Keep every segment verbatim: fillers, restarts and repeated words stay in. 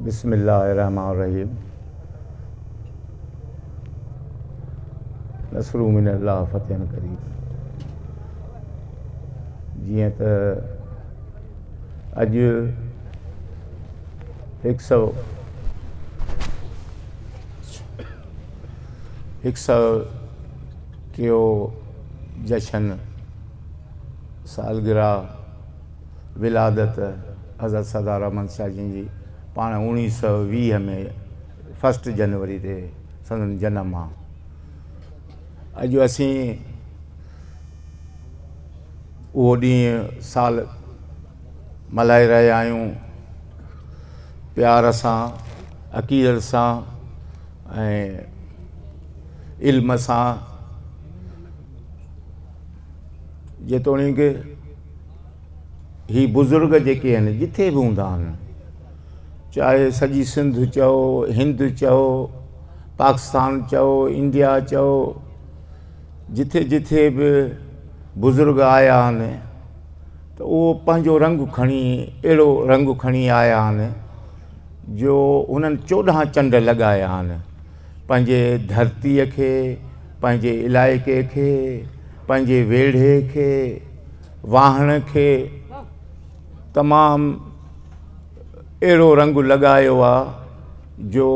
बिस्मिल्लाहिर्रहमानिर्रहीम। नसरु मिनल्लाह फ़तहन करीब। जियां त अॼु हिकु सौ हिकु सौ टियों जशन सालगिरह विलादत हज़रत सरदार अहमद शाह जी पाण उणिवीह सौ वीह में फस्ट जनवरी ते संदन जनम आहे। अॼु असीं उहो ॾींहुं साल मल्हाए रहिया आहियूं प्यार सां, अक़ीदत सां ऐं इल्म सां, जेतोणीकि ही बुज़ुर्ग जेके आहिनि जिथे बि हूंदा आहिनि, चाहे सॼी सिंध चओ, हिंद चओ, पाकिस्तान चओ, इंडिया चओ, जिथे जिथे बि बुज़ुर्ग आया आहिनि त उहो पंहिंजो रंग खणी अहिड़ो रंग खणी आया आहिनि जो उन्हनि चोॾहं चंड लॻाया आहिनि पंहिंजे धरतीअ खे, पंहिंजे इलाइक़े खे, पंहिंजे वेढ़े खे, वाहण खे तमामु अहिड़ो रंग लॻायो आहे जो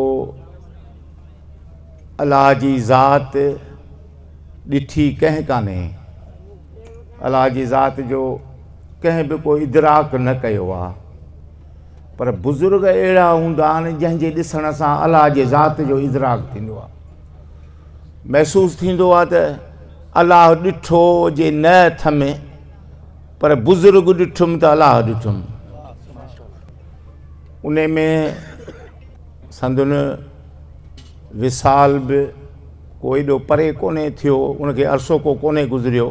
अलाह जी ज़ात ॾिठी कंहिं कान्हे। अलाह जी ज़ात जो कंहिं बि को इदराक न कयो आहे, पर बुज़ुर्ग अहिड़ा हूंदा आहिनि जंहिंजे ॾिसण सां अलाह जे ज़ात जो इदराक थींदो आहे। महसूसु थींदो आहे त अलाह ॾिठो जे न थमे, पर बुज़ुर्ग ॾिठुमि त अलाह ॾिठुमि। उन में संदन विसाल बि को एॾो परे कोन्हे थियो, उनखे अरसो को कोन्हे गुज़रियो।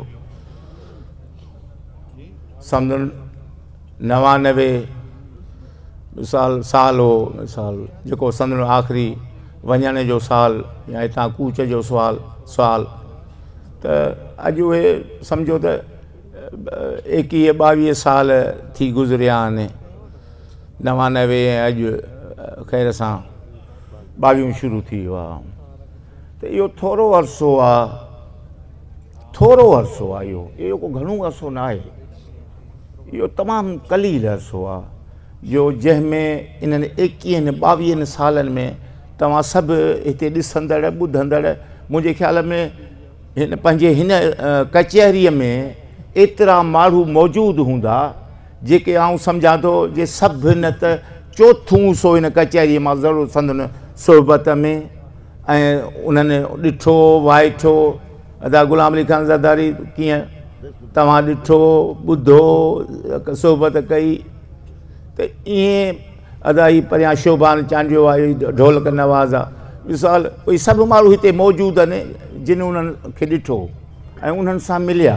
संदन नवानवे मिसाल साल हो, मिसाल जेको संदन आख़िरी वञण जो साल या हितां कूच जो सुवाल सुवाल त अॼु उहे सम्झो त एकवीह ॿावीह साल थी गुज़रिया आहिनि। नवानवे ऐं अॼु ख़ैर सां ॿावीह शुरू थी वियो आहे त इहो थोरो अरसो आहे, थोरो अरसो आहे। इहो इहो को घणो अरसो न आहे, इहो तमामु कलील अरसो आहे जो जंहिंमें इन्हनि एकवीहनि ॿावीहनि सालनि में तव्हां सभु हिते ॾिसंदड़ ॿुधंदड़, मुंहिंजे ख़्याल में हिन पंहिंजे हिन कचहरीअ में एतिरा माण्हू मौजूदु हूंदा जेके आउं सम्झां थो जे सभु न त चोथों सो हिन कचहरीअ मां ज़रूरु संदन सोहबत में ऐं उन्हनि ॾिठो वाइठो। अदा ग़ुलाम अली ख़ान ज़रदारी कीअं तव्हां ॾिठो ॿुधो सोहबत कई त ईअं अदा ही परियां शोभान चांडियो आहे, ढोलक नवाज़ आहे। मिसाल उहे सभु माण्हू हिते मौजूदु आहिनि जिन उन्हनि खे ॾिठो ऐं उन्हनि सां मिलिया।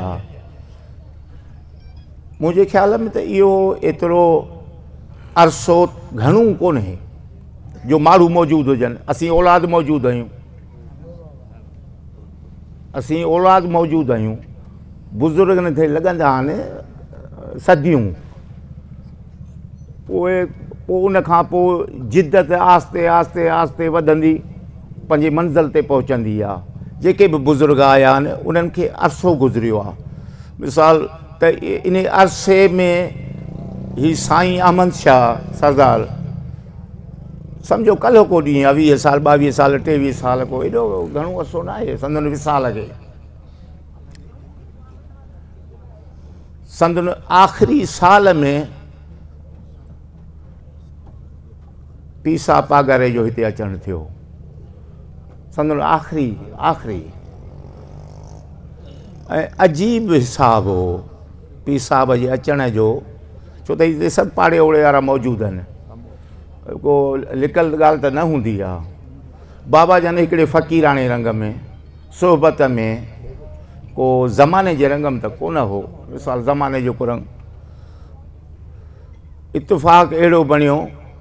मुंहिंजे ख़्याल में त इहो एतिरो अरसो घणो कोन्हे जो माण्हू मौजूदु हुजनि। असीं औलाद मौजूदु आहियूं, असीं औलाद मौजूदु आहियूं। बुज़ुर्गनि खे लॻंदा आहिनि सदियूं, पोइ पोइ उन खां पोइ जिदत आहिस्ते आहिस्ते आहिस्ते वधंदी पंहिंजी मंज़िल ते पहुचंदी आहे। जेके बि बुज़ुर्ग आया आहिनि उन्हनि खे अरसो गुज़रियो आहे। मिसाल त इन अरसे में ही साईं अहमद शाह सरदार सम्झो कल्ह को ॾींहुं आहे, वीह साल ॿावीह साल टेवीह साल को एॾो घणो अरसो न आहे संदन विसाल खे। संदन आख़िरी साल में पीसा पागारे जो हिते अचणु थियो। संदन आख़िरी आख़िरी ऐं अजीब हिसाब हो पीसाब जे अचण जो, छो त हिते सभु पाड़े ओड़े वारा मौजूदु आहिनि, को लिकल ॻाल्हि त न हूंदी आहे। बाबा जन हिकिड़े फ़क़ीराणे रंग में, सोहबत में, को ज़माने जे रंग में त कोन हो। मिसाल ज़माने जो को रंग इत्तेफ़ाक़ अहिड़ो बणियो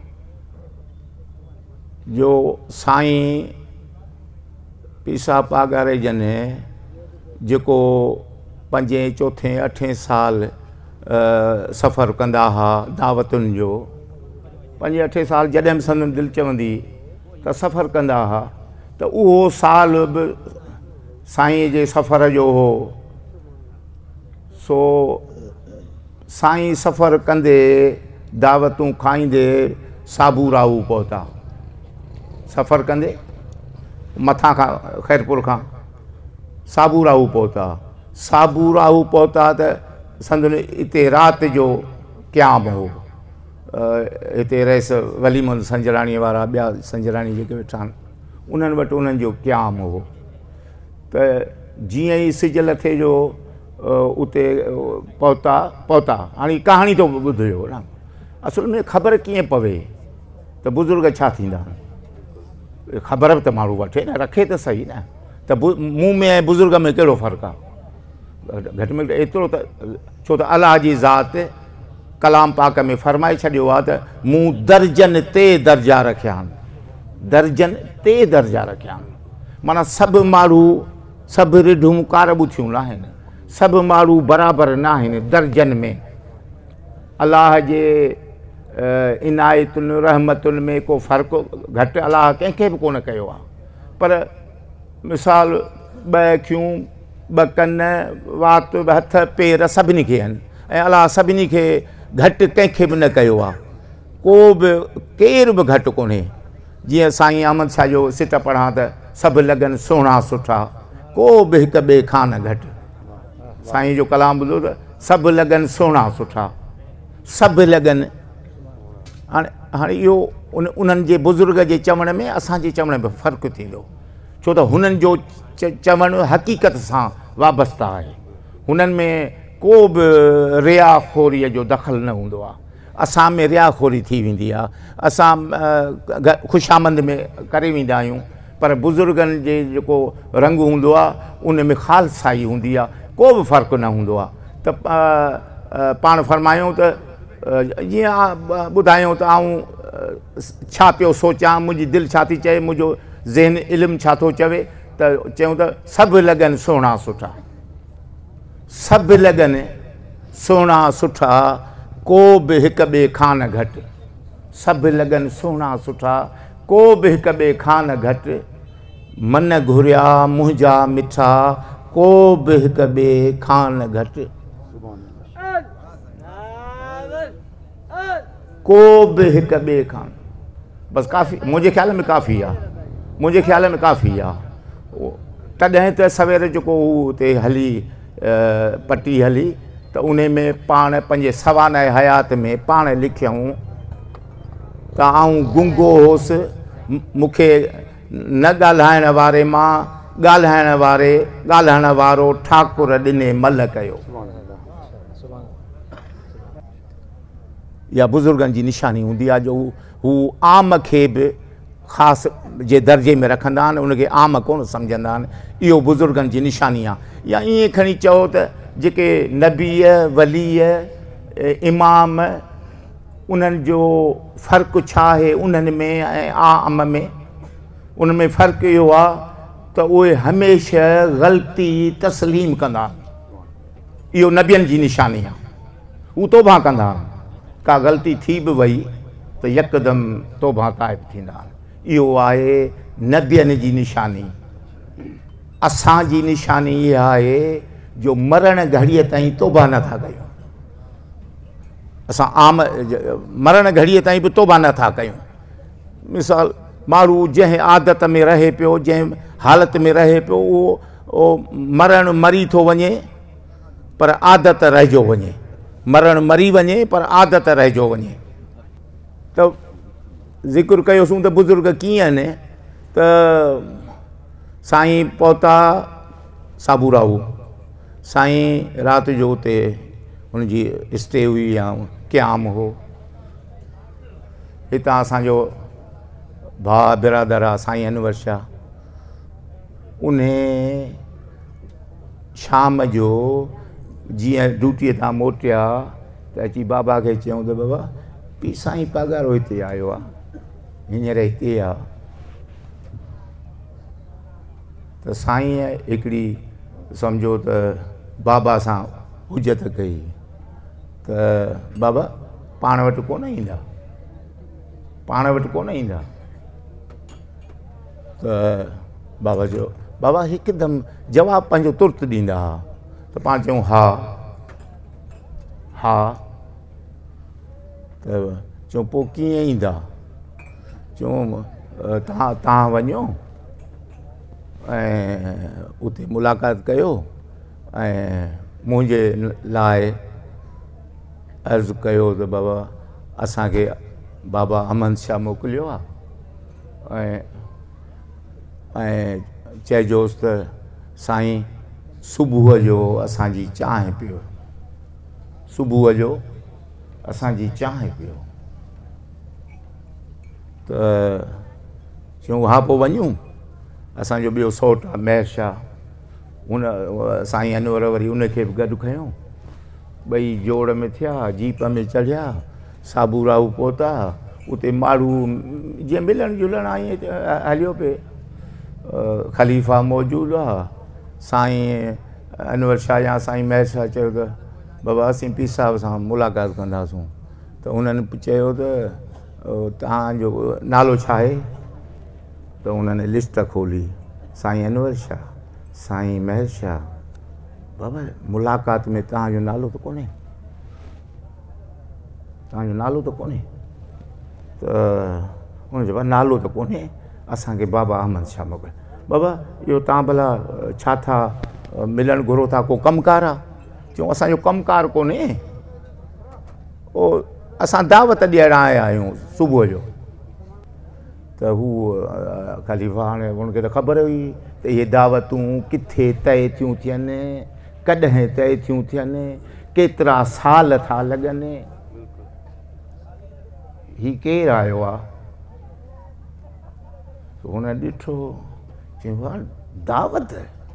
जो साईं पीसा पागारे जन जेको पंजे चौथे अठे साल सफ़र कंदा हा दावतुनि जो, पंजे अठे साल जॾहिं बि संदन दिलि चवंदी त सफ़र कंदा हुआ त उहो साल बि साईं जे सफ़र जो हो। सो साईं सफ़र कंदे दावतूं खाईंदे साबूराऊ पहुता। सफ़र कंदे मथां खां खैरपुर खां साबूराऊ पहुता। साबूराऊ पहुता त संदन हिते राति जो क़याम हो। हिते रहिस वली मोहम्मद संजराणीअ वारा ॿिया संजराणी जेके वेठा आहिनि उन्हनि वटि उन्हनि जो क़याम हो। त जीअं ई सिज लथे जो उते पहुता पहुता हाणे कहाणी तो ॿुधियो न। असुल में ख़बर कीअं पवे त बुज़ुर्ग छा थींदा आहिनि। ख़बर बि त माण्हू वठे न, रखे त सही न। त मुंहुं में ऐं बुज़ुर्ग में कहिड़ो फ़र्क़ु आहे? घटि में घटि एतिरो त, छो त अलाह जी ज़ात कलाम पाक में फरमाए छॾियो आहे त मूं दर्जन ते दर्जा रखिया आहिनि। दर्जन ते दर्जा रखिया आहिनि माना सभु माण्हू सभु रिढूं कारबूथियूं न आहिनि, सभु माण्हू बराबरि न आहिनि दर्जन में। अलाह जे इनायतुनि रहमतुनि में को फ़र्क़ु घटि अलाह कंहिंखे बि कोन कयो आहे। पर मिसाल ॿ अखियूं ॿ कन वात हथ पेर सभिनी खे आहिनि ऐं अलाह सभिनी खे घटि कंहिंखे बि न कयो आहे। को बि केरु बि घटि कोन्हे। जीअं साईं अहमद शाह जो सिट पढ़ां त सभु लॻनि सुहिणा सुठा, को बि हिक ॿिए खां न घटि। साईं जो कलाम ॿुधो त सभु लॻनि सुहिणा सुठा, सभु लॻनि। हाणे हाणे इहो उन उन्हनि जे बुज़ुर्ग जे चवण में असांजे चवण में फ़र्क़ु थींदो, छो त हुननि जो चवणु हक़ीक़त सां वाबस्ता आहे। हुननि में को बि रियाखोरीअ जो दख़ल न हूंदो आहे। असां में रियाखोरी थी वेंदी आहे, असां ख़ुशामंद में करे वेंदा आहियूं, पर बुज़ुर्गनि जे जेको रंग हूंदो आहे उन में ख़ालसाई हूंदी आहे, को बि फ़र्क़ु न हूंदो आहे। त पाण फरमायूं त जीअं ॿुधायूं त आऊं छा पियो सोचां, मुंहिंजी दिलि छा थी चए, मुंहिंजो ज़हन इल्मु छा थो चवे, त चयूं त सभु लॻनि सुहिणा सुठा, सभु लॻनि सुहिणा सुठा, को बि हिक ॿिए खां न घटि। सभु लॻनि सुहिणा सुठा, को बि हिक ॿिए खां न घटि। मन घुरिया मुंहिंजा मिठा, को बि हिक ॿिए खां न घटि। को बि हिक ॿिए खां, बसि काफ़ी, मुंहिंजे ख़्याल में काफ़ी आहे, मुंहिंजे ख़्याल में काफ़ी आहे। तॾहिं त सवेर जेको हुते हली पटी हली त उन में पाण पंहिंजे सवानह हयात में पाण लिखियऊं त आऊं गुंगो होसि, मूंखे न ॻाल्हाइण वारे मां ॻाल्हाइण वारे ॻाल्हाइण वारो ठाकुर ॾिने मल कयो। या बुज़ुर्गनि जी निशानी हूंदी आहे जो हू आम खे बि ख़ासि जे दर्जे में रखंदा आहिनि, उनखे आम कोन सम्झंदा आहिनि। इहो बुज़ुर्गनि जी निशानी आहे। या ईअं खणी चओ त जेके नबीअ वलीअ इमाम उन्हनि जो फ़र्क़ु छा आहे उन्हनि में ऐं आम में? उन में फ़र्क़ु इहो आहे त उहे हमेशह ग़लती तस्लीम कंदा आहिनि। इहो नबियनि जी निशानी आहे। हू तौबा कंदा आहिनि, का ग़लती थी बि वई त यकदमि तौबा ताइब थींदा आहिनि। इहो आहे नबियनि जी निशानी। असांजी निशानी इहा आहे जो मरण घड़ीअ ताईं तौबा नथा कयूं। असां आम मरण घड़ीअ ताईं बि तौबा नथा कयूं। मिसाल माण्हू जंहिं आदत में रहे पियो, जंहिं हालत में रहे पियो, उहो उहो मरण मरी थो वञे पर आदत रहिजो वञे। मरण मरी वञे पर आदत रहिजो वञे। त ज़िक्र कयोसीं त बुज़ुर्ग कीअं आहिनि। त साईं पहुता साबूराऊ। साईं राति जो उते हुनजी स्टे हुई या क़याम हो। हितां असांजो भाउ बिरादर आहे साईं अनवर शाह, उन शाम जो जीअं ड्यूटीअ तां मोटिया त अची बाबा खे चयूं त बाबा पी साईं पघारो हिते आयो आहे, हींअर हिते आहे। त साईं हिकिड़ी सम्झो त बाबा सां हुजत कई त बाबा पाण वटि कोन ईंदा। पाण वटि कोन ईंदा त बाबा जो बाबा हिकदमि जवाबु पंहिंजो तुर्त ॾींदा हुआ त पाण चयूं हा हा त चऊं पोइ कीअं ईंदा चऊं तव्हां तव्हां वञो ऐं उते मुलाक़ात कयो ऐं मुंहिंजे लाइ अर्ज़ु कयो त बाबा असांखे बाबा अमन शाह मोकिलियो आहे ऐं ऐं चइजोसि त साईं सुबुह जो असांजी चांहि पियो सुबुह जो असांजी चांहि पियो त चयूं हा पोइ वञूं असांजो ॿियो सौटु आहे महर शाह हुन साईं अनवर वरी उनखे बि गॾु खयूं ॿई जोड़ में थिया जीप में चढ़िया साबूराऊ पहुता उते माण्हू जीअं मिलण जुलण आई हलियो पिए ख़लीफ़ा मौजूदु आहे साईं अनवर शाह या साईं महर शाह चयो त बाबा असीं पीर साहिब सां मुलाक़ात कंदासूं त उन्हनि चयो त तव्हांजो नालो छा आहे त उन्हनि लिस्ट खोली साईं अनवर शाह साईं महर शाह बाबा मुलाक़ात में तव्हांजो नालो त कोन्हे तव्हांजो नालो त कोन्हे त हुन चयो नालो त कोन्हे असांखे बाबा अहमद शाह मोकिलियो बाबा इहो तव्हां भला छा था मिलणु घुरो था को कमकार आहे चयूं असांजो कमकार कोन्हे ओ असां दावत ॾियणु आया आहियूं सुबुह जो त हू ख़लीफ़ा हाणे हुनखे त ख़बर हुई त इहे दावतूं किथे तय थियूं थियनि कॾहिं तय थियूं थियनि केतिरा साल था लॻनि हीउ केरु आयो आहे हुन ॾिठो चयो वाह दावत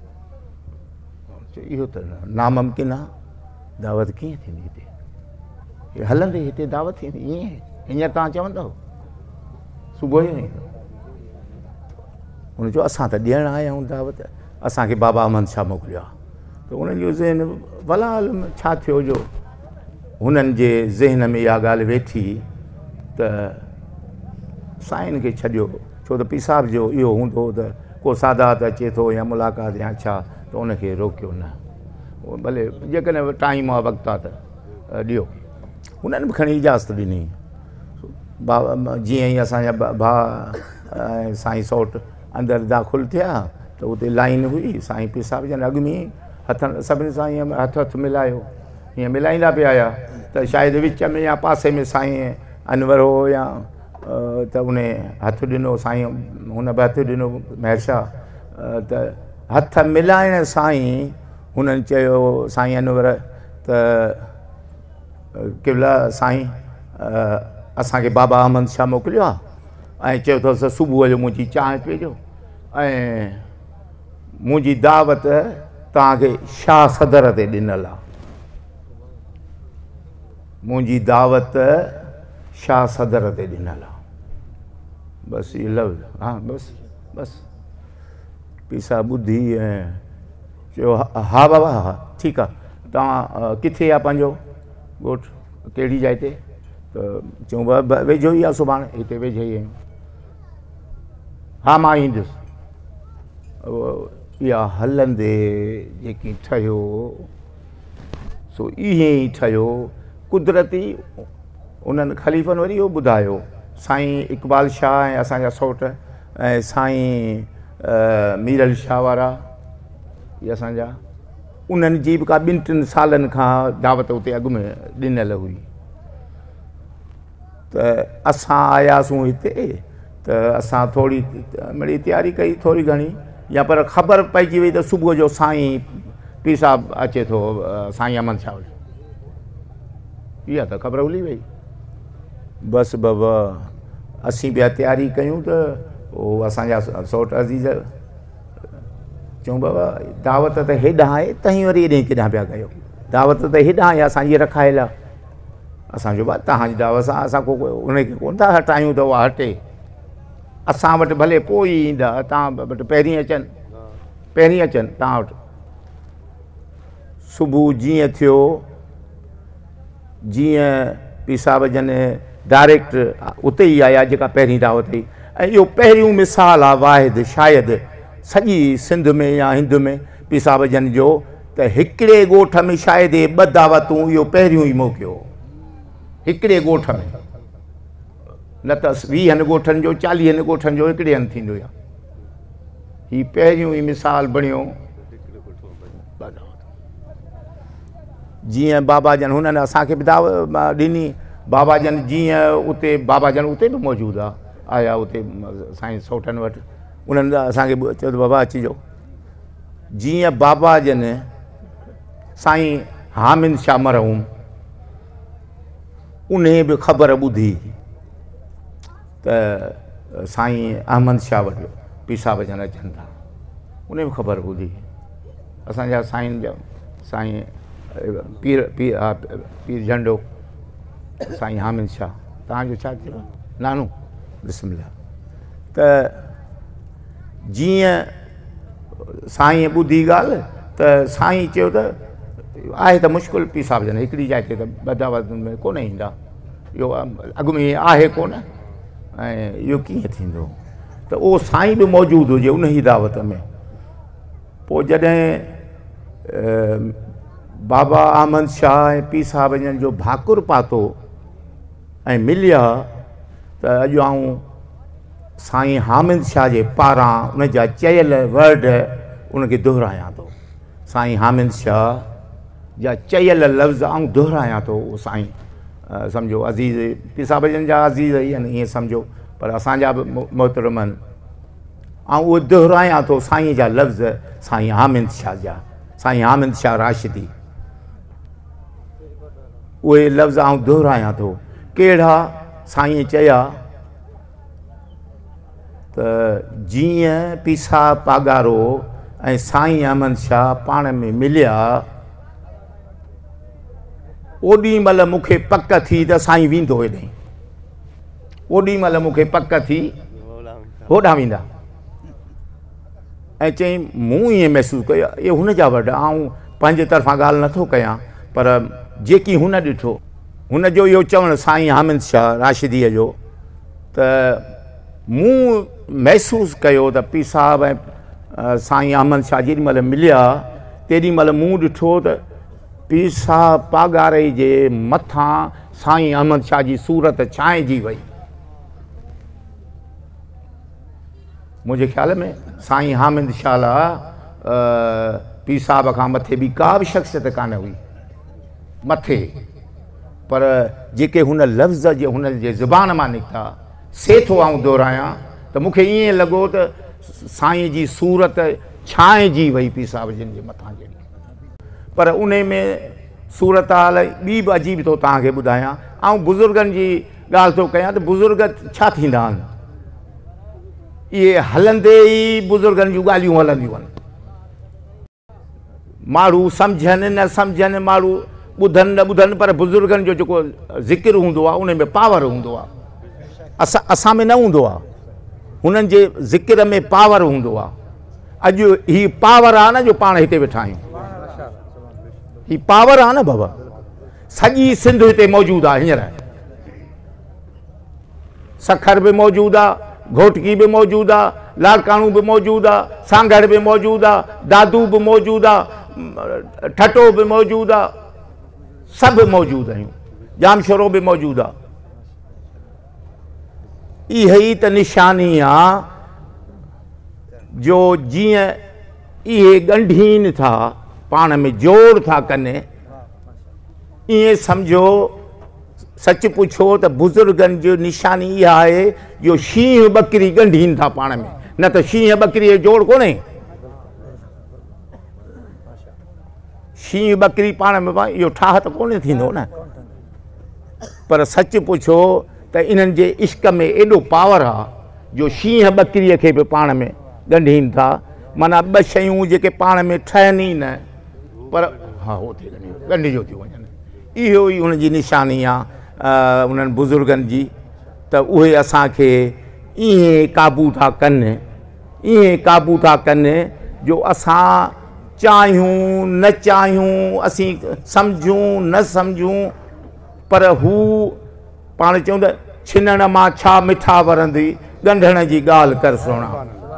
इहो त नामुमकिन आहे दावत कीअं थींदी हिते हलंदे हिते दावत थींदी ईअं हींअर तव्हां चवंदव सुबुह जो ईंदो हुन चयो असां त ॾियणु आया आहियूं दावत असांखे बाबा अहमद शाह मोकिलियो आहे त उन्हनि जो ज़हन भला छा थियो जो हुननि जे ज़हन में इहा ॻाल्हि वेठी त साईं खे छॾियो छो त पीर साहिब जो इहो हूंदो त को सादात अचे थो या मुलाक़ात या छा त उनखे रोकियो न भले जेकॾहिं टाइम आहे वक़्तु आहे त ॾियो हुननि बि खणी इजाज़त ॾिनी बाबा जीअं ई असांजा भाउ ऐं साईं सौटु अंदरि दाख़िल थिया त उते लाइन हुई साईं पीर साहिब जन अॻु में हथ सभिनी सां ईअं हथु हथु मिलायो हीअं मिलाईंदा पिया आया त शायदि विच में या पासे में साईं अनवर हो या त उन हथु ॾिनो साईं हुन बि हथु ॾिनो महर शाह त हथ मिलाइण सां ई हुननि चयो साईं अनवर त केवल साईं असांखे बाबा अहमद शाह मोकिलियो आहे ऐं चयो अथसि सुबुह जो मुंहिंजी चांहि पीजो ऐं मुंहिंजी दावत तव्हांखे शाह सदर ते ॾिनल आहे मुंहिंजी दावत शाह सदर ते ॾिनल आहे बसि इहो लफ़्ज़ हा बसि बसि पीर साहिब ॿुधी ऐं चयो हा बाबा हा ठीकु आहे तव्हां किथे आहे पंहिंजो ॻोठु कहिड़ी जाइ ते त चयूं वेझो ई आहे सुभाणे हिते वेझे ई आहियूं हा मां ईंदुसि इहा हलंदे जेकी ठहियो सो ईअं ई ठहियो कुदरती उन्हनि ख़लीफ़नि वरी इहो ॿुधायो साईं इक़बाल शाह ऐं असांजा सौट ऐं साईं मीरल शाह वारा इहे असांजा उन्हनि जी बि का ॿिनि टिनि सालनि खां दावत उते अॻु में ॾिनल हुई त असां आयासीं हिते त असां थोरी मिड़ी तयारी कई थोरी घणी या पर ख़बर पइजी वई त सुबुह जो साईं पीर साहिब अचे थो साईं अमन शाह इहा त ख़बर भुली वई बसि बाबा असीं ॿिया तयारी कयूं त उहो असांजा सौट अज़ीज़ चऊं बाबा दावत त हेॾां आहे तव्हीं वरी हेॾे केॾां पिया कयो दावत त हेॾां आहे असांजी रखायल आहे असांजो भाउ तव्हांजी दावत सां असां को उनखे कोन था हटायूं त उहा हटे असां वटि भले पोइ ई ईंदा तव्हां वटि पहिरीं अचनि पहिरीं अचनि तव्हां वटि सुबुह जीअं थियो जीअं पीर साहिब जन डायरेक्ट उते ही आया जेका पहिरीं दावत हुई। ऐं इहो पहिरियों मिसाल आहे वाहिद शायदि सॼी सिंध में या हिंद में पीर साहिब जन जो त हिकिड़े ॻोठ में शायदि ॿ दावतूं इहो पहिरियों ई मौक़ियो हिकिड़े ॻोठ में, न त वीहनि ॻोठनि जो चालीहनि ॻोठनि जो हिकिड़े हंधि थींदो आहे। हीअ पहिरियों ई मिसाल बणियो। जीअं बाबा जन हुननि असांखे बि दावत ॾिनी, बाबा जन जीअं उते बाबा जन उते बि मौजूदु आहे, आया उते साईं सौटनि वटि, उन्हनि असांखे चयो त बाबा अचिजो। जीअं बाबा जन साईं हामिद शाह मरहूम उन बि ख़बर ॿुधी त साईं अहमद शाह वटि पीर साहिब जन अचनि था, उन बि ख़बर ॿुधी। असांजा साईं जा साईं पीर पीर हा पीर झंडो साईं हामिद शाह, तव्हांजो छा थियो नानो बिस्मिल्लाह। त जीअं साईं ॿुधी ॻाल्हि त साईं चयो त आहे त मुश्किल पीर साहिब जन हिकिड़ी जाइ ते त ॿ दावतुनि में कोन ईंदा, इहो अॻु में आहे कोन, ऐं इहो कीअं थींदो। त उहो साईं बि मौजूदु हुजे उन ई दावत में। पोइ जॾहिं बाबा अहमद शाह ऐं पीर साहिब जन जो भाकुर पातो ऐं मिलिया त अॼु आऊं साईं हामिद शाह जे पारां उन जा चयल वर्ड उनखे दुहिरायां थो। साईं हामिद शाह जा चयल लफ़्ज़ आऊं दुहिरायां थो। उहो साईं सम्झो अज़ीज़ पीर साहिब जन जा अज़ीज़ ई आहिनि ईअं सम्झो, पर असांजा बि मोहतरम आहिनि। ऐं उहो दुहिरायां थो साईं जा लफ़्ज़, साईं हामिद शाह जा, साईं हामिद शाह राशिदी, उहे लफ़्ज़ आऊं दुहिरायां थो। कहिड़ा साईं चया त जीअं पीर साहिब पागारो ऐं साईं अहमद शाह पाण में मिलिया, ओॾी महिल मूंखे पक थी त साईं वेंदो हेॾे, ओॾी महिल मूंखे पक थी होॾां वेंदा। ऐं चई मूं ईअं महसूसु कयो, इहे हुन जा वर्ड, आऊं पंहिंजे तरफ़ां ॻाल्हि नथो कयां, पर जेकी हुन ॾिठो हुन जो इहो चवणु साईं हामिद शाह राशिदीअ जो, त मूं महसूसु कयो त पीर साहिब ऐं साईं अहमद शाह जेॾी महिल मिलिया तेॾी महिल मूं ॾिठो त पीर साहिब पागारे जे मथां साईं अहमद शाह जी सूरत छांइजी वई। मुंहिंजे ख़्याल में साईं हामिद शाह पीर साहिब खां मथे ॿी का बि शख़्सियत कान हुई मथे, पर जेके हुन लफ़्ज़ जे हुन जे ज़ुबान मां निकिता से थो आऊं दोहिरायां त मूंखे ईअं लॻो त साईं जी सूरत छांइजी वई पीर साहिब जिन जे मथां जहिड़ी। पर उन में सूरत हाल ॿी बि अजीब थो तव्हांखे ॿुधायां। ऐं बुज़ुर्गनि जी ॻाल्हि थो कयां त बुज़ुर्ग छा थींदा आहिनि, इहे हलंदे ई बुज़ुर्गनि जूं ॻाल्हियूं हलंदियूं आहिनि। माण्हू सम्झनि न सम्झनि, माण्हू ॿुधनि न ॿुधनि, पर बुज़ुर्गनि जो जेको ज़िक्र हूंदो आहे उन में पावर हूंदो आहे, असां असां में न हूंदो आहे, हुननि जे ज़िक्र में पावर हूंदो आहे। अॼु हीअ पावर आहे न जो पाण हिते वेठा आहियूं, हीअ पावर आहे न बाबा, सॼी सिंध हिते मौजूदु आहे। हींअर सखर बि मौजूदु आहे, घोटकी बि मौजूदु आहे, लाड़काणू बि मौजूदु आहे, सांगड़ बि मौजूदु आहे, दादू बि मौजूदु आहे, ठटो बि मौजूदु आहे, सभु मौजूदु आहियूं, जामशोरो बि मौजूदु आहे। इहा ई त निशानी आहे जो जीअं इहे ॻंढीनि था पाण में जोड़ था कनि, ईअं सम्झो सच पुछो त बुज़ुर्गनि जो निशानी इहा आहे जो शींहं ॿकरी ॻंढीनि था पाण में, न त शींहं ॿकरीअ जो जोड़ कोन्हे। शींहं ॿकरी पाण में इहो ठाह त कोन्हे थींदो न, पर सच पुछो त इन्हनि जे इश्क में एॾो पावर आहे जो शींहं ॿकरीअ खे बि पाण में ॻंढीनि था। माना ॿ शयूं जेके पाण में ठहनि ई न, पर हा हो थी ॻंढिजो थी वञनि, इहो ई हुनजी निशानी आहे उन्हनि बुज़ुर्गनि जी। त उहे असांखे ईअं क़ाबू था कनि, ईअं क़ाबू था कनि जो असां चाहियूं न चाहियूं, असीं सम्झूं न सम्झूं, पर हू पाण चऊं त छिनण मां छा मिठा वरंदी ॻंढण जी ॻाल्हि कर सोणा।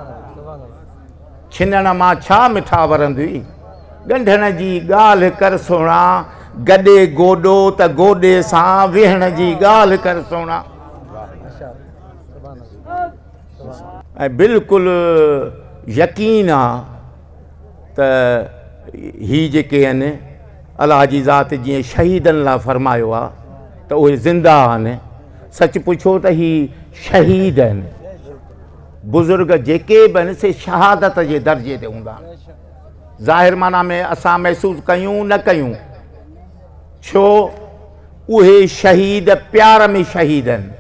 छिनण मां छा मिठा वरंदी ॻंढण जी ॻाल्हि कर सोणा। गॾे गोॾो त गोॾे सां वेहण जी ॻाल्हि कर सोणा। ऐं बिल्कुलु यकीन आहे त ही जेके आहिनि अलाह जी ज़ात जीअं शहीदनि लाइ फरमायो आहे त उहे ज़िंदा आहिनि। सच पुछो त ही शहीद आहिनि। बुज़ुर्ग जेके बि आहिनि से शहादत जे दर्जे ते हूंदा आहिनि। ज़ाहिर माना में असां महसूसु कयूं न कयूं, छो उहे शहीद प्यार में शहीद आहिनि,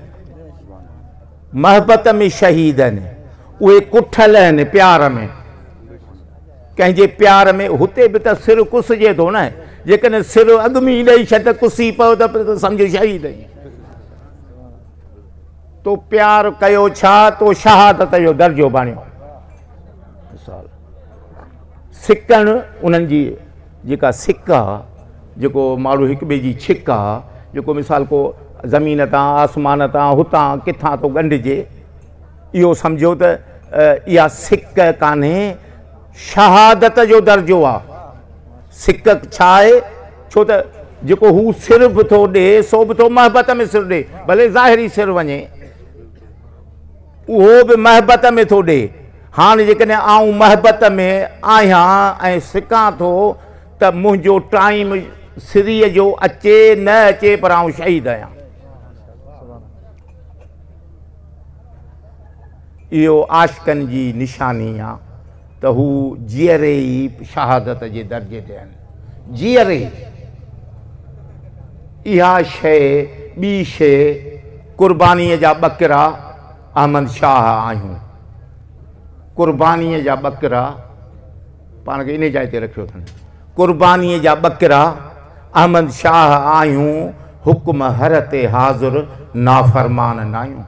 महबत में शहीद आहिनि। उहे कुठल आहिनि प्यार में, कंहिंजे प्यार में। हुते बि त सिर कुसिजे थो न, जेकॾहिं सिर अॻु में ई ॾेई छॾ त कुसी पियो त सम्झो शहीद आहीं। तो प्यार कयो छा, तो शहादत जो दर्जो बणियो। मिसाल सिकनि उन्हनि जी जेका सिक आहे, जेको माण्हू हिक ॿिए जी छिक आहे, जेको मिसाल को ज़मीन तां आसमान तां हुतां किथां थो ॻंढिजे, इहो सम्झो त इहा सिक कान्हे, शहादत जो दर्जो आहे। सिक छा आहे? छो त जेको हू सिर बि थो ॾे सो बि थो महबत में सिर ॾे, भले ज़ाहिरी सिर वञे, उहो बि महबत में थो ॾे। हाणे जेकॾहिं आऊं महबत में आहियां ऐं सिकां थो त मुंहिंजो टाइम सिरीअ जो अचे न अचे पर आऊं शहीद आहियां। इहो आशिकनि जी निशानी आहे त हू जीअरे ई शहादत जे दर्जे ते आहिनि। जीअरे इहा शइ, ॿी शइ, क़ुर्बानीअ जा ॿकरा अहमद शाह आहियूं। क़ुर्बानीअ जा ॿकरा पाण खे इन जाइ ते रखियो अथनि। क़ुर्बानीअ जा ॿकरा अहमद शाह आहियूं, हुकुम हर ते हाज़ुर नाफ़रमान न आहियूं।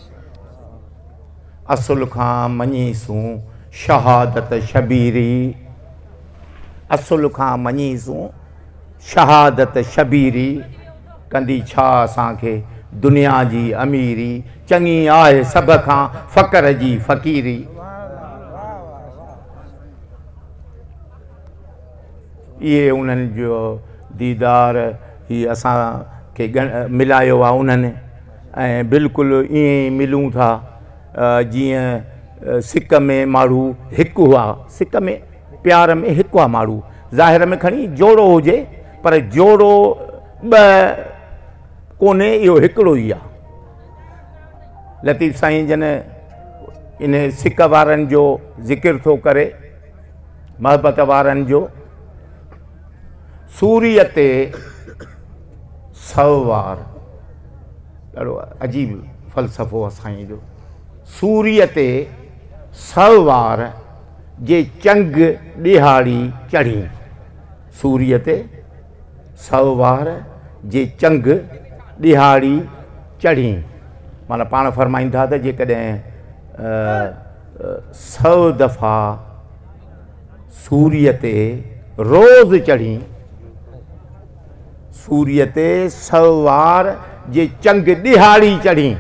असुल खां मञीसूं शहादत शबीरी, असुल खां मञीसूं शहादत शबीरी। कंदी छा असांखे दुनिया जी अमीरी, चङी आहे सभ खां फ़क़्र जी फ़क़ीरी। इहे उन्हनि जो दीदार ही असांखे मिलायो आहे उन्हनि, ऐं बिल्कुलु ईअं ई मिलूं था जीअं सिक में माण्हू हिकु हुआ। सिक में प्यार में हिकु आहे माण्हू, ज़ाहिर में खणी जोड़ो हुजे पर जोड़ो ॿ कोन्हे, इहो हिकिड़ो ई आहे। लतीफ़ साईं जन इन सिक वारनि जो ज़िक्र थो करे, महबत वारनि जो। सूरीअ ते सौ वार, ॾाढो अजीब फ़लसफ़ो आहे साईं जो। सूरीअ ते सौ वार जे चंग ॾिहाड़ी चढ़ी। सूरीअ ते सौ वार जे चंग ॾिहाड़ी चढ़ी, माना पाण फरमाईंदा त जेकॾहिं सौ दफ़ा सूरीअ ते रोज़ चढ़ी, सूरीअ ते सौ वार जे चंग ॾिहाड़ी चढ़ी।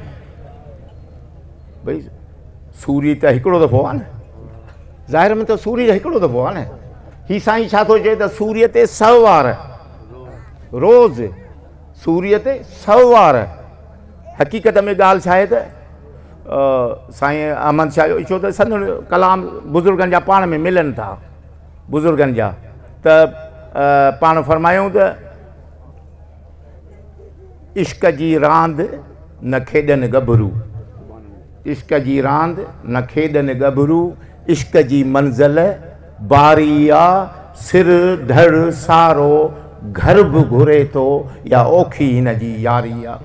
भई सूर्य त हिकिड़ो दफ़ो आहे न, ज़ाहिर में त सूर्य हिकिड़ो दफ़ो आहे न। ही साईं छा थो चए त सूर्य ते सौ वार रोज़, सूर्य ते सौ वार। हक़ीक़त में ॻाल्हि छा आहे त साईं अहमद शाह जो, छो त संदन कलाम बुज़ुर्गनि जा पाण में मिलनि था, बुज़ुर्गनि जा। त पाण फरमायूं त इश्क जी रांदि न खेॾनि गभरू, इश्क जी रांदि न खेॾनि गभरू, इश्क जी मंज़िल बारी आहे, सिर धड़ सारो घर बि घुरे थो, या ओखी हिन जी यारी आहे।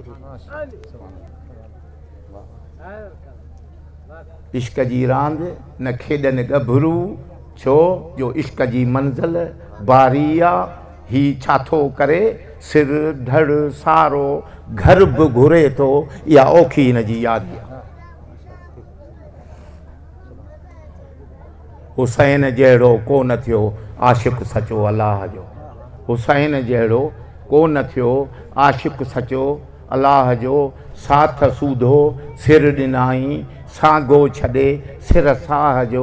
इश्क जी रांदि न खेॾनि गभरू, छो जो इश्क जी मंज़िल बारी आहे, ही छा थो करे सिर धड़ सारो घर बि घुरे थो, या ओखी हिन जी यारी आहे। हुसैन जहिड़ो को न थियो आशिक़ सचो अलाह जो, हुसैन जहिड़ो को न थियो आशिक़ सचो अलाह जो साथ सूधो सिर ॾिनाई सागो छॾे सिर साह जो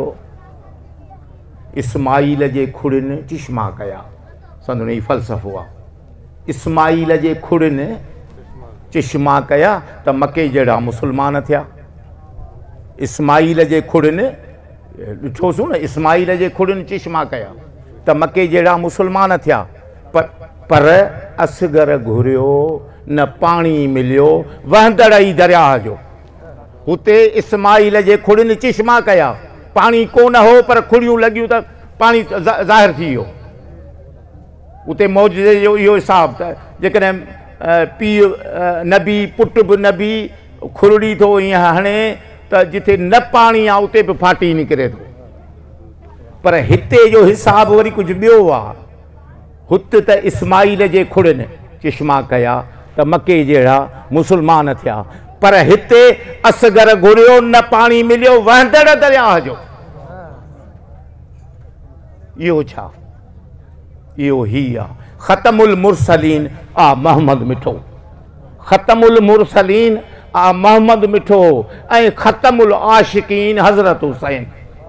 इस्माईल जे खुड़िन चिश्मा कया संदन ई फ़लसफ़ो आहे इस्माईल जे खुड़िन चिश्मा कया त मके जहिड़ा मुस्लमान थिया इस्माईल जे खुड़िन ॾिठोसीं न इस्माईल जे खुड़िन चिश्मा कया त मके जहिड़ा मुस्लमान थिया पर पर असगर घुरियो न पाणी मिलियो वहंदड़ ई दरिया जो हुते इस्माईल जे खुड़िन चिश्मा कया पाणी कोन हो पर खुड़ियूं लॻियूं त पाणी ज़ाहिर थी वियो उते मौजूदे जो इहो हिसाब त जेकॾहिं पीउ नबी पुट बि नबी खुरड़ी थो ईअं हणे त जिथे न पाणी आहे उते बि फाटी निकिरे थो पर हिते जो हिसाब वरी कुझु ॿियो आहे हुते त इस्माईल जे खुड़िन चिश्मा कया त मके जहिड़ा मुस्लमान थिया पर हिते असगर घुरियो न पाणी मिलियो वहंदड़ दरिया जो इहो छा इहो ही आहे ख़तमुल मुरसलीन आ मोहम्मद मिठो ख़तमुल मुरसलीन आ मोहम्मद मिठो ऐं ख़तमुल आशिकीन हज़रत हुसैन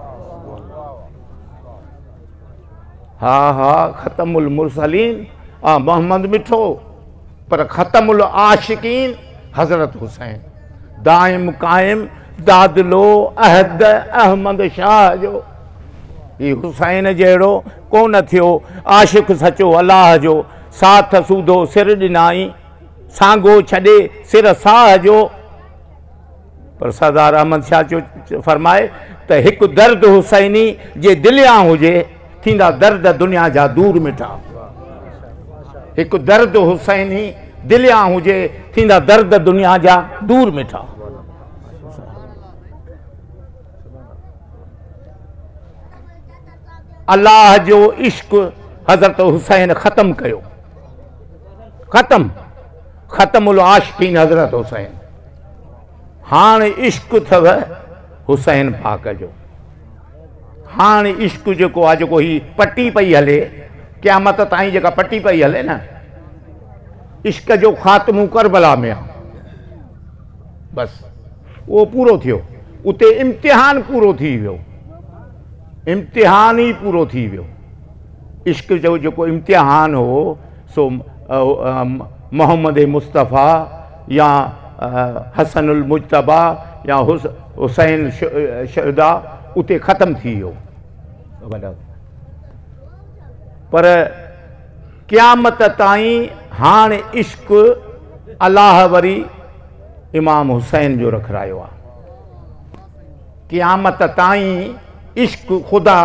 हा हा ख़तमुल मुरसलीन आ मोहम्मद मिठो पर ख़तमुल आशिकीन हज़रत हुसैन दाइम कायम दादलो अहद अहमद शाह जो ही हुसैन जहिड़ो कोन थियो आशिक़ सचो अलाह जो साथ सूधो सिर ॾिनाई सांगो छॾे सिर साह जो पर सरदार अहमद शाह जो फरमाए त हिकु दर्द हुसैनी जे दिलियां हुजे थींदा दर्द दुनिया जा दूर मिठा हिकु दर्द हुसैनी दिलियां हुजे थींदा दर्द दुनिया जा दूर मिठा अल्लाह जो इश्क हज़रत हुसैन ख़त्म कयो ख़त्म ख़त्मुल आशिकीन हज़रत हुसैन हाणे इश्क अथव हुसैन पाक जो हाणे इश्क जेको आहे जेको ही पटी पई हले क़यामत ताईं जेका पटी पई हले न इश्क जो ख़ात्मो करबला में आहे बसि उहो पूरो थियो उते इम्तिहान पूरो थी वियो इम्तिहान ई पूरो थी वियो इश्क जो जेको इम्तिहान हो सो मोहम्मद मुस्तफ़ा या हसनुल मुजतबा या हुस हुसैन शुहदा उते ख़त्म थी वियो पर क़यामत ताईं हाणे इश्क अलाह वरी इमाम हुसैन जो रखरायो आहे क़यामत ताईं इश्क ख़ुदा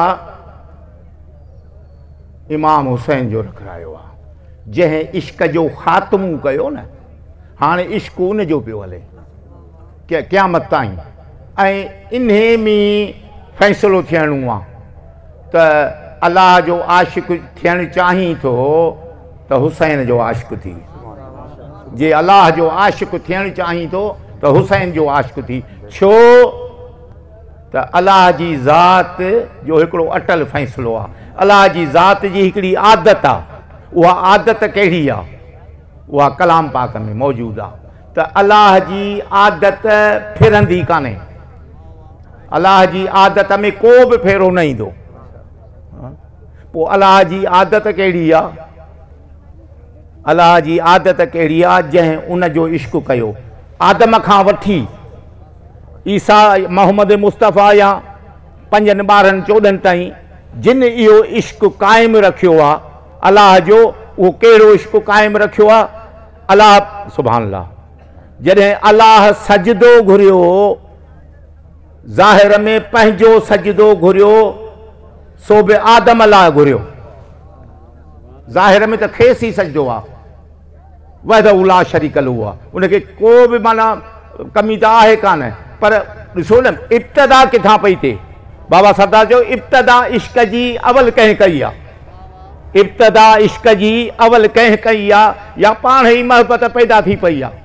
इमाम हुसैन जो रखरायो आहे जंहिं इश्क जो ख़ात्मो कयो न हाणे इश्क उन जो पियो हले क़यामत ताईं ऐं इन्हे में फ़ैसिलो थियणो आहे त अलाह जो आशिक़ थियणु चाहीं थो त हुसैन जो आशिक़ थी जे अलाह जो आशिक़ थियणु चाहीं थो त हुसैन जो आशिक़ थी छो त अलाह जी ज़ात जो हिकिड़ो अटल फ़ैसिलो आहे अलाह जी ज़ात जी हिकिड़ी आदत आहे उहा आदत कहिड़ी आहे उहा कलाम पाक में मौजूदु आहे त अलाह जी आदत फिरंदी कान्हे अलाह जी आदत में को बि फेरो न ईंदो पोइ अलाह जी आदत कहिड़ी आहे अलाह जी आदत कहिड़ी आहे जंहिं उन जो इश्क कयो आदम खां वठी ईसा मोहम्मद मुस्तफ़ा या पंजनि ॿारहनि चोॾहनि ताईं जिन इहो इश्क क़ाइमु रखियो आहे अलाह जो उहो कहिड़ो इश्क क़ाइमु रखियो आहे अलाह सुभान अल्लाह जॾहिं अलाह सजदो घुरियो ज़ाहिर में पंहिंजो सजदो घुरियो सो बि आदम लाइ घुरियो ज़ाहिर में त खेसि ई सजदो आहे वहदहू ला शरीक लहू आहे उनखे को बि माना कमी त आहे कान पर ॾिसो न इब्तिदा किथां पई थिए बाबा सरदार जो इब्तिदा इश्क जी अवल कंहिं कई आहे इब्तिदा इश्क जी अवल कंहिं कई आहे या पाण ई मोहबत पैदा थी पई आहे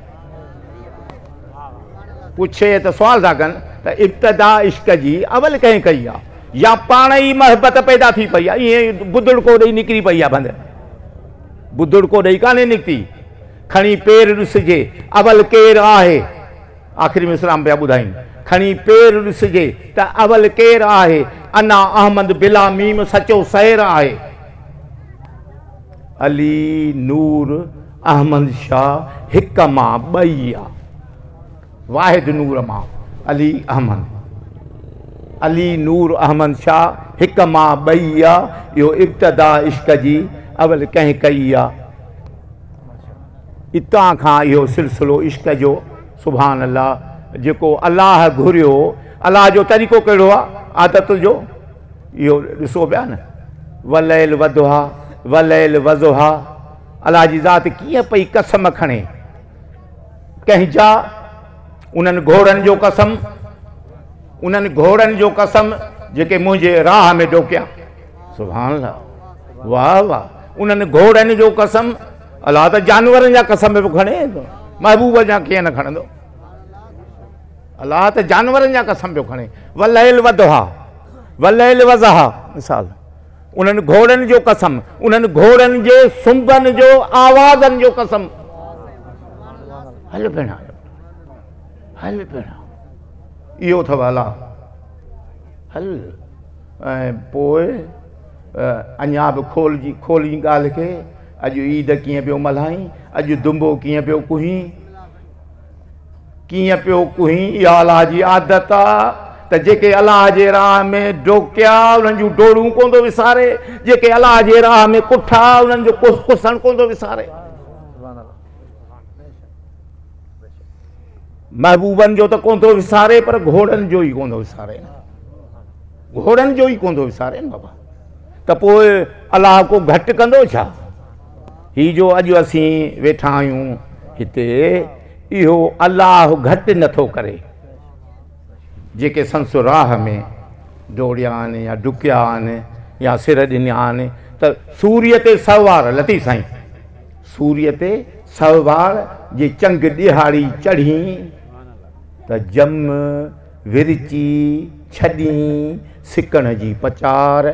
पुछे त सुवाल था कनि त इब्तिदा इश्क जी अवल कंहिं कई आहे या पाण ई मोहबत पैदा थी पई आहे ईअं बुधड़को ॾेई निकिरी पई आहे बंदि बुधड़को ॾेई कान्हे निकिती खणी पेर ॾिसजे अवल केरु आहे। आख़िरी में इस्लाम पिया ॿुधाइनि खणी पेर ॾिसजे त अवल केरु आहे। अना अहमद बिला मीम सचो सैर आहे। अली नूर अहमद शाह हिक मां ॿई आहे। वाहिद नूर मां अली अहमद अली नूर अहमद शाह हिक मां ॿई आहे। इहो इब्तदा इश्क जी अवल कंहिं कई आहे। इतां खां इहो सिलसिलो इश्क जो सुभान अल्लाह जेको अलाह घुरियो। अलाह जो तरीक़ो कहिड़ो आहे आदत जो इहो ॾिसो पिया न। वलैल वदुहा वलैल वज़ुहा अलाह जी ज़ात कीअं पई कसम खणे कंहिंजा उन्हनि घोड़नि जो कसम उन्हनि घोड़नि जो कसम जेके मुंहिंजे राह में डोकिया। सुभान अल्लाह वाह वाह। उन्हनि घोड़नि जो कसम अलाह त जानवरनि जा कसम बि खणे महबूब जा कीअं न खणंदो। अलाह त जानवरनि जा कसम पियो खणे। वलैल वदुहा वलैल वज़हा मिसाल उन्हनि घोड़नि जो कसम उन्हनि घोड़नि जे सुंबनि जो आवाज़नि जो कसम। हल भेण हल भेण इहो अथव अलाह हल। ऐं पोइ अञा बि खोलजी खोली ॻाल्हि खे। अॼु ईद कीअं पियो मल्हाई अॼु दुंबो कीअं पियो कुही कीअं पियो कुही। इहा अलाह जी आदत आहे त जेके अलाह जे राह में डोकिया उन्हनि जूं डोरूं कोन थो विसारे। जेके अलाह जे राह में कुठा उन्हनि जो कुसण कोन थो विसारे। महबूबनि जो त कोन थो विसारे पर घोड़नि जो ई कोन थो विसारे घोड़नि जो ई कोन थो विसारे न बाबा। त पोइ अलाह को घटि कंदो छा। ही जो अॼु असीं वेठा आहियूं हिते इहो अलाह घटि नथो करे। जेके संस राह में दौड़िया आहिनि या डुकिया आहिनि या सिर ॾिना आहिनि त सूर्य ते सवार लती साईं सूर्य ते सवार जे चंग ॾिहाड़ी चढ़ी त जम विरची छॾी सिकण जी पचार।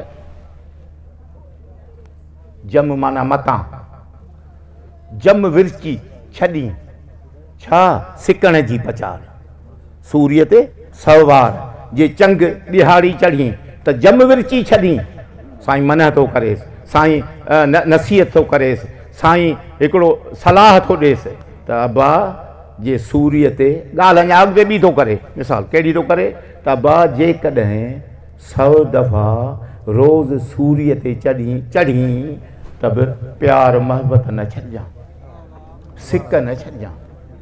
जम माना मतां जम विरची छॾी छा सिकण जी पचार। सूर्य ते सवार जे चंग ॾिहाड़ी चढ़ी त जम विरची छॾी। साईं मना थो करेसि साईं नसीहत थो करेसि साईं हिकिड़ो सलाह थो ॾेसि त अबा जे सूर्य ते ॻाल्हि अञा अॻिते बि थो करे। मिसाल कहिड़ी थो करे त अबा जेकॾहिं सौ दफ़ा रोज़ सूर्य ते चढ़ी चढ़ी त बि प्यार मोहबत न छॾिजां सिक न छॾिजां।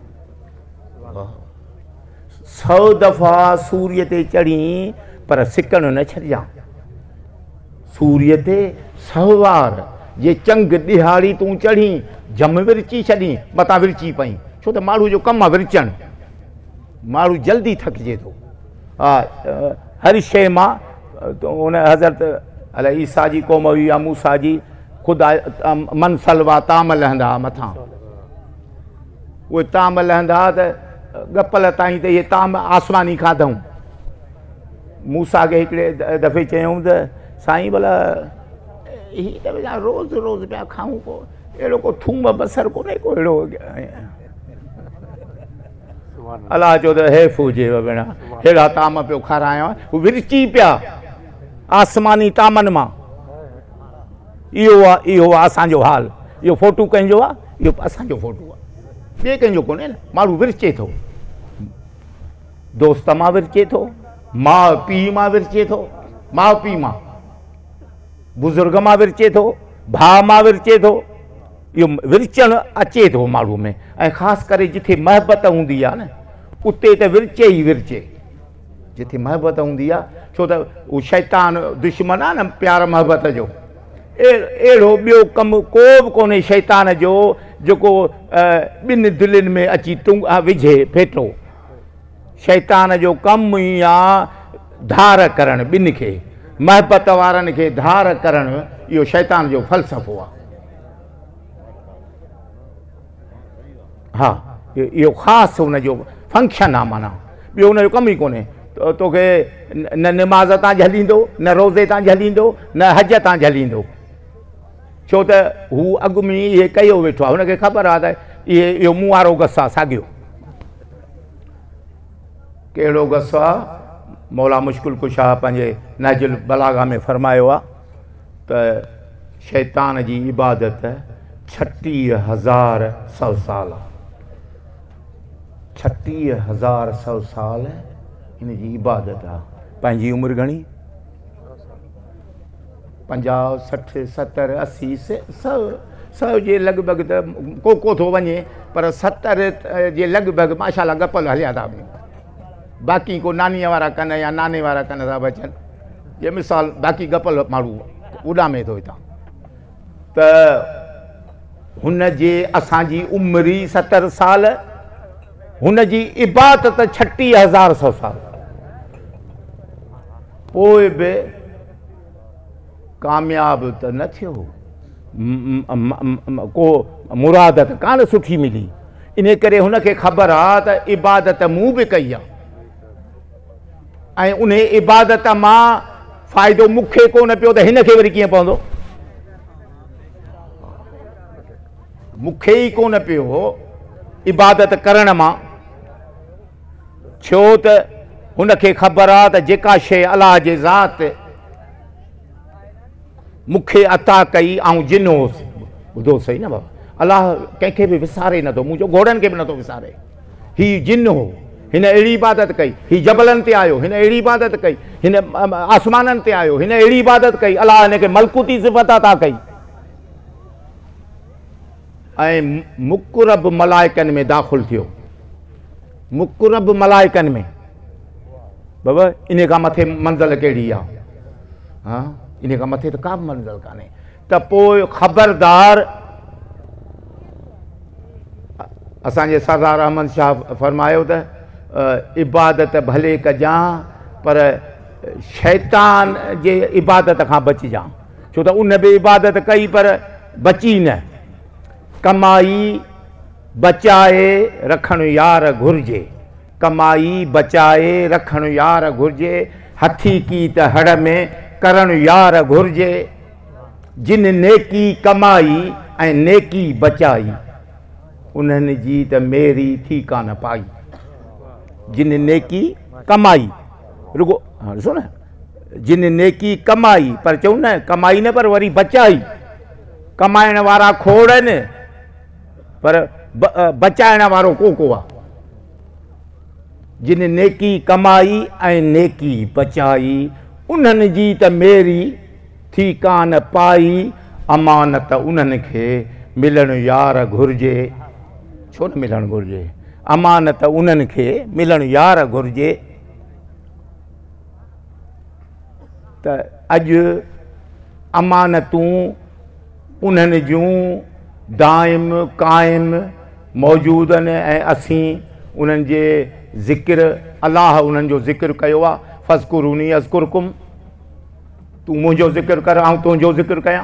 सौ दफ़ा सूर्य ते चढ़ी पर सिकण न छॾिजां। सूर्य ते सवार जे चंग ॾिहाड़ी तूं चढ़ी जम विरची छॾी मतां विरची पई। छो त माण्हू जो कमु आहे विरचणु। माण्हू जल्दी थकिजे थो। हा हर शइ मां उन हज़रत अलाए ईसा जी क़ौम हुई या मूसा जी ख़ुदा मन सलवा ताम लहंदा मथां उहे ताम लहंदा त गपल ताईं त इहे ताम आसमानी खाधऊं। मूसा खे हिकिड़े दफ़े चयूं त साईं भला हीअ त भई रोज़ रोज़ पिया खाऊं को अहिड़ो को थूम बसर कोन्हे को अहिड़ो। अलाह चयो त हैफ़ हुजे भेण अहिड़ा ताम पियो खारायां हू विरची पिया आसमानी तामनि मां। इहो आहे इहो आहे असांजो हाल। इहो फोटू कंहिंजो आहे इहो असांजो फोटू आहे ॿिए कंहिंजो कोन्हे न। माण्हू विरचे थो दोस्त मां विरचे थो माउ पीउ मां विरचे थो माउ पीउ मां बुज़ुर्ग मां विरचे थो भाउ मां विरचे थो। इहो विरचणु अचे थो माण्हू में। ऐं ख़ासि करे जिथे महबत हूंदी आहे न उते त विरचे ई विरचे। जिथे महबत हूंदी आहे छो त उहो शैतान दुश्मन आहे न प्यार महबत जो। अहिड़ो ॿियो कमु को बि कोन्हे शैतान जो जेको ॿिनि दिलनि में अची तुंग विझे फेटो। शैतान जो कमु ई आहे धार करणु ॿिनि खे महबत वारनि खे धार करणु। इहो शैतान जो फ़लसफ़ो आहे। हा इहो ख़ासि हुनजो फंक्शन आहे माना ॿियो हुनजो कमु ई कोन्हे। तोखे न निमाज़ तां झलींदो न रोज़े तां झलींदो न हज तां झलींदो। छो त हू अॻु में इहे कयो वेठो आहे। हुनखे ख़बर आहे त ये इहो मूं वारो गस आहे साॻियो। कहिड़ो गस आहे? मौला मुश्किल कुशा पंहिंजे नहजुल बलागा में फरमायो आहे त शैतान जी इबादत छटीह हज़ार सौ साल आहे। छटीह हज़ार सौ साल हिन जी इबादत आहे। पंहिंजी उमिरि घणी? पंजाह सठि सतरि असी सौ सौ जे लॻभॻि त को को थो वञे, पर सतरि जे लॻभॻि माशाला गपल हलिया था वञनि। बाक़ी को नानीअ वारा कनि या नाने वारा कनि था बचनि, जे मिसाल बाक़ी गपल माण्हू उॾामे थो हितां। त हुन जे असांजी उमिरि सतरि साल, हुन जी इबादत छटीह हज़ार सौ साल। पोइ बि कामयाब त न थियो, को मुराद त कान सुठी मिली। इन करे हुनखे ख़बर आहे त इबादत मूं बि कई आहे ऐं उन इबादत मां फ़ाइदो मूंखे कोन पियो त हिनखे वरी कीअं पवंदो? मूंखे ई कोन पियो इबादत करण मां, छो त हुनखे ख़बर आहे त जेका शइ अलाह जे ज़ात मूंखे अता कई ऐं जिन होसि। ॿुधो सही न बाबा, अलाह कंहिंखे बि विसारे नथो, मुंहिंजो घोड़नि खे बि नथो विसारे। हीउ जिन हो, हिन अहिड़ी इबादत कई। हीउ जबलनि ते आयो, हिन अहिड़ी इबादत कई। हिन आसमाननि ते आयो, हिन अहिड़ी इबादत कई। अलाह हिनखे मलकुती सिफ़त अता कई। ऐं मुक़रब मलाइकनि में दाख़िल थियो। मुक़रब मलाइकनि में बाबा इन खां मथे मंज़िल कहिड़ी आहे? हा, इन खां मथे त का बि मंज़िल कान्हे। त पोइ ख़बरदार, असांजे सरदार अहमद शाह फरमायो त इबादत भले कजां पर शैतान जे इबादत खां बचिजां, छो त उन बि इबादत कई पर बची न। कमाई बचाए रखणु यार घुरिजे, कमाई बचाए रखणु यार घुरिजे। हथी की त हड़ में करणु यार घुरिजे। जिन नेकी कमाई ऐं नेकी बचाई, उन्हनि जी त मेरी थी कान पाई। जिन नेकी कमाई, रुगो हाँ ॾिसो न, जिन नेकी कमाई, पर चऊं न कमाई न पर वरी बचाई। कमाइण वारा खोड़ आहिनि पर बचाइण वारो को को आहे। जिन नेकी कमाई ऐं नेकी बचाई, उन्हनि जी त मेरी थी कान पाई। अमानत उन्हनि खे मिलणु यार घुरिजे। छो न मिलणु घुरिजे? अमानत उन्हनि खे मिलणु यार घुरिजे। त अॼु अमानतूं उन्हनि जूं दाइम क़ाइम मौजूद आहिनि ऐं असीं उन्हनि जे ज़िक्र, अलाह उन्हनि जो ज़िक्र कयो आहे। फ़ज़कुरूनी अज़कुरकुम, तूं मुंहिंजो ज़िक्र कर ऐं तुंहिंजो ज़िक्र कयां।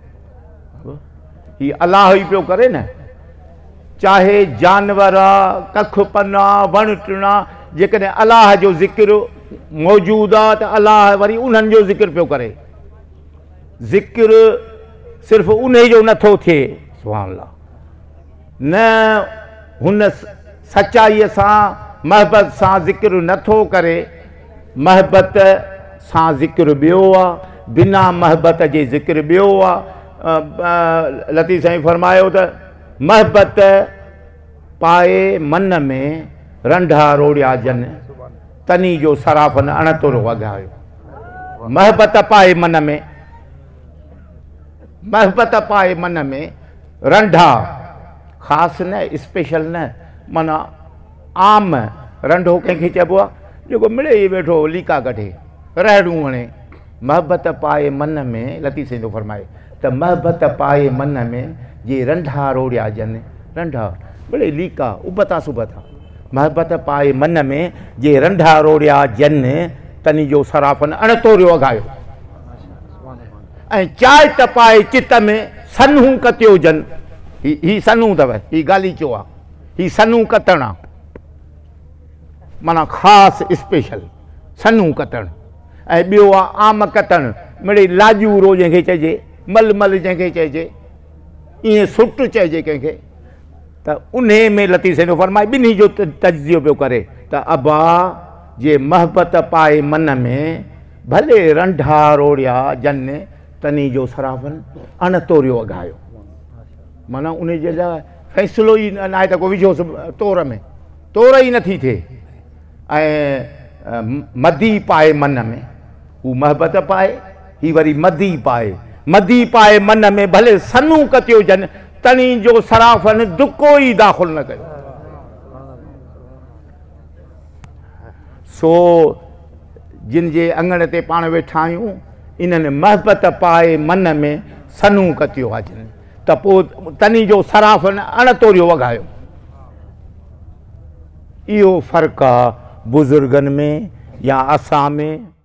हीउ अलाह ई पियो करे न। चाहे जानवर आहे, कख पना, वण टिणा, जेकॾहिं अलाह जो ज़िक्र मौजूदु आहे त अलाह वरी उन्हनि जो ज़िक्र पियो करे। ज़िक्र सिर्फ़ु उन जो नथो थिए, सुभान अल्लाह, न हुन सचाईअ सां महबत सां ज़िक्र नथो करे। महबत सां ज़िक्र ॿियो आहे, बिना महबत जे ज़िक्र ॿियो आहे। लतीफ़ साईं फरमायो त महबत पाए मन में रंढा रोड़िया जन, तनी जो सराफन अणतुर वॻायो। महबत पाए मन में, महबत पाए मन में रंढा, ख़ासि न, स्पेशल न, माना आम रंढो कंहिंखे चइबो आहे? जेको मिड़े ई वेठो लीका कढे, रहड़ूं हणे। महबत पाए मन में, लतीफ़ साईं थो फरमाए त महबत पाए मन में जे रंढा रोड़िया जन, रंढा मिड़े लीका उबता सुबता। महबत पाए मन में जे रंढा रोड़िया जन, तनी जो सराफन अणतोरियो अघायो। ऐं चांहि त पाए चित में सनूं कतियो जन। ही ही सनूं अथव, ही गालीचो आहे, ही सनूं कतण आहे, माना ख़ासि स्पेशल सनूं कतण। ऐं ॿियो आहे आम कतण, मिड़े लाजूरो जंहिंखे चइजे, मलमल जंहिंखे चइजे, ईअं सुट चइजे कंहिंखे। त त उन में लतीफ़ सेनो फरमाए ॿिन्ही जो तजियो पियो करे त अबा जे महबत पाए मन में भले रंढा रोड़िया जन तनी जो सराफन अण तोरियो अघायो। माना उन जे लाइ फ़ैसिलो ई न आहे त को विझोसि तोर में, तोर ई नथी थिए। ऐं मदी पाए मन में, हू महबत पाए, ही वरी मदी पाए, मदी पाए मन में भले सनू कतियो जन तनी जो सराफन दुको ई दाख़िल न कयो। सो जिन जे अंगण ते पाण वेठा आहियूं इन्हनि महबत पाए मन में सनू कतियो आहे जिन त पोइ तनी जो सराफन अण तोरियो वॻायो। इहो फ़र्क़ु आहे बुज़ुर्गनि में या असां में।